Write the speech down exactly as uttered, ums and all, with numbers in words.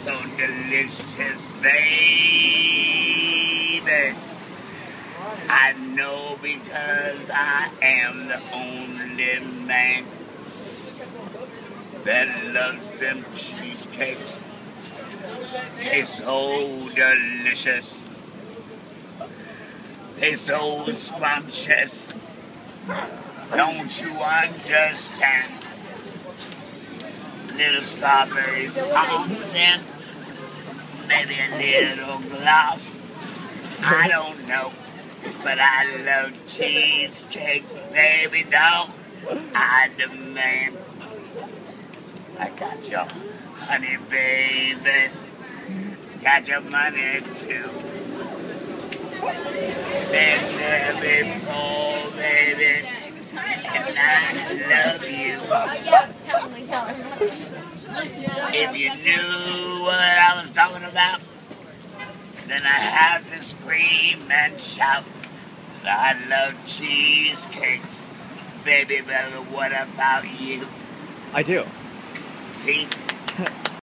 so delicious, baby. I know because I am the only man that loves them cheesecakes. They so delicious. They so scrumptious. Don't you understand? Little strawberries on them. Maybe a little gloss. I don't know. But I love cheesecakes, baby, don't I demand. I got your honey, baby. Got your money, too. Been there before, baby. And I love you. If you knew what I was talking about, then I have to scream and shout. I love cheesecakes, baby, but what about you? I do. See?